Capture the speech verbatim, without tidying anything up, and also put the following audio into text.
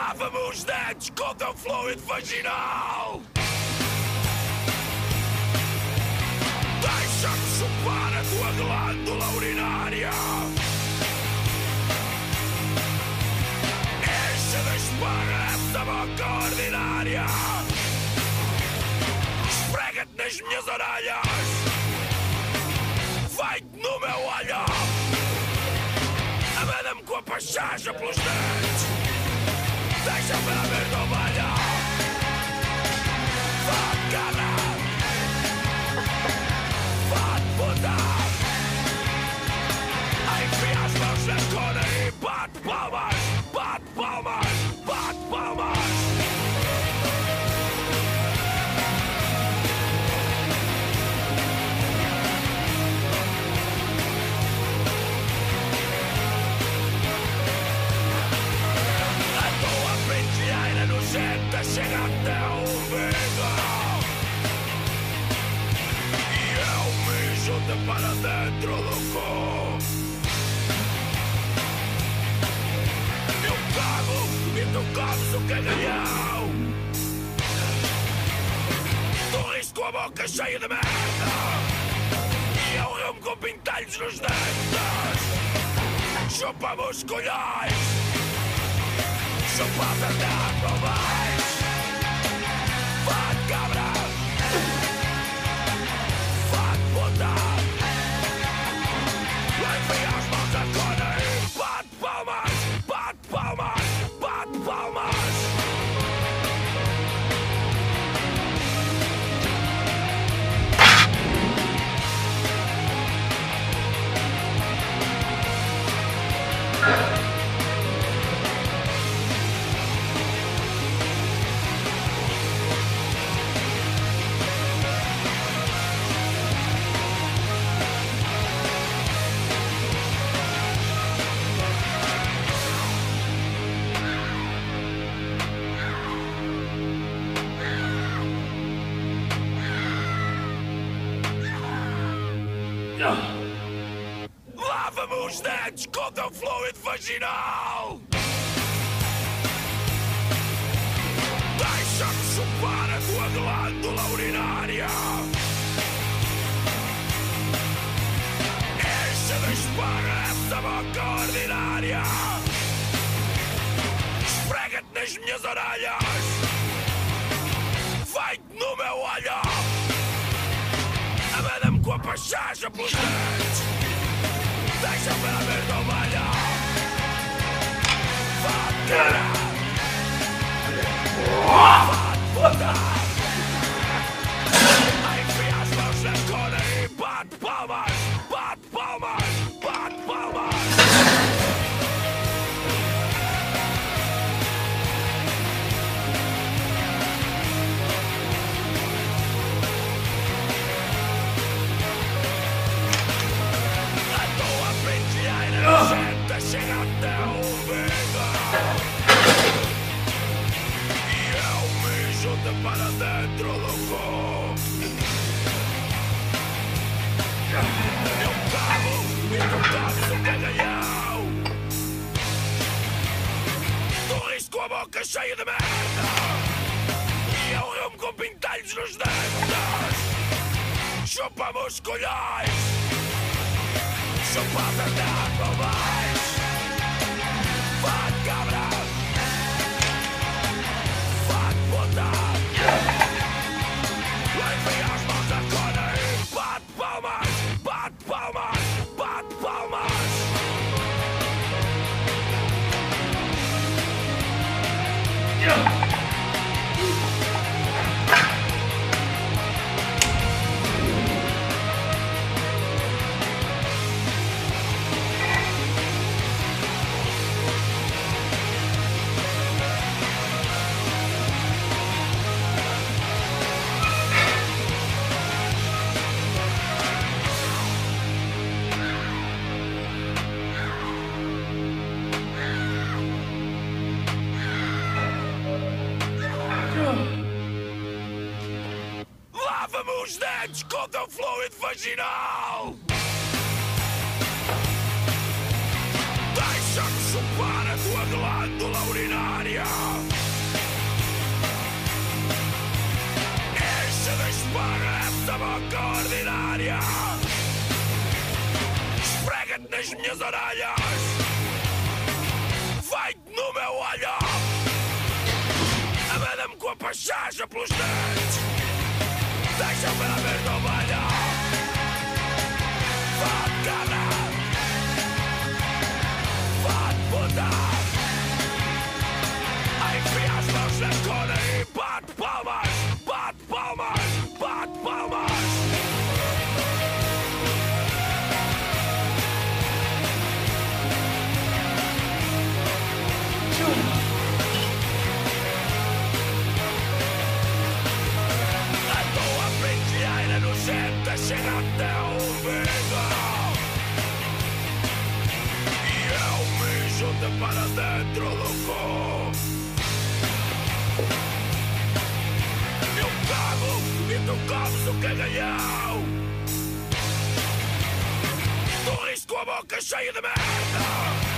Lava-me os dentes com o teu fluido vaginal. Deixa-me chupar a tua glândula urinária. Enche de esparra essa boca ordinária. Esfrega-te nas minhas orelhas. Vai-te no meu olho. Amanda-me com a pachacha pelos dentes. Deixa-me ver no balho. Vá, cabra. Vá, puta. Enfia as mãos na cona e bate palmas. Bate palmas. Bate palmas. Nojenta chega até o umbigo. E eu mijo-te para dentro do cu. Eu cago e tu comes o cagalhão. Tu rires com a boca cheia de merda. E eu rio-me com pintalhos nos dentes. Chupa-me os colhões. Chupa-me até para baixo. Vai, cabra. Vai, puta. Enfia as mãos na cona e bate palmas. Bate palmas. Bate palmas. Lava-me os dentes com o teu fluido vaginal. Deixa-me chupar a tua glândula urinária. Enche de esparra essa boca ordinária. Esfrega-te nas minhas orelhas. Vai-te no meu olho. Amanda-me com a pachacha pelos dentes. Deixa-me ver no balho. Vá, cara. Vá, puta. Enfia as mãos na cona e bate palmas. Bate palmas. Bate palmas. Nojenta chega até o umbigo. E eu mijo-te para dentro do cu. Eu cago e tu comes o cagalhão. Tu rires com a boca cheia de merda. E eu rio-me com pintalhos nos dentes. Chupa-me os colhões. Chupa-me até para baixo. Vai, cabra. Vai, puta. Enfia as mãos na cona e bate palmas. Bate palmas. Bate palmas. Lava-me os dentes com o teu fluido vaginal. Deixa-me chupar a tua glândula urinária. miséria. Esfrega-te nas minhas orelhas, vai-te no meu olho, amanda-me com a pachacha pelos dentes, deixa-me ver a merda ovelha. Vá-te cabra, vá-te puta, enfia as mãos na cona e bate palmas, bate palmas, bate palmas. A tua brinqueira nojenta chega até o umbigo e eu mijo-te para dentro do cu. Eu cago e tu comes o cagalhão. Tu riste com a boca cheia de merda.